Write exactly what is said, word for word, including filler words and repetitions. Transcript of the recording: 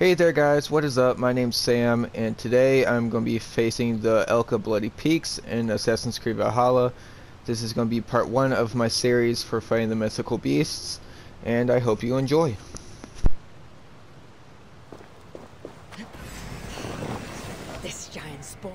Hey there guys, what is up? My name's Sam, and today I'm going to be facing the Elka Bloody Peaks in Assassin's Creed Valhalla. This is going to be part one of my series for fighting the mythical beasts, and I hope you enjoy. This giant spawn.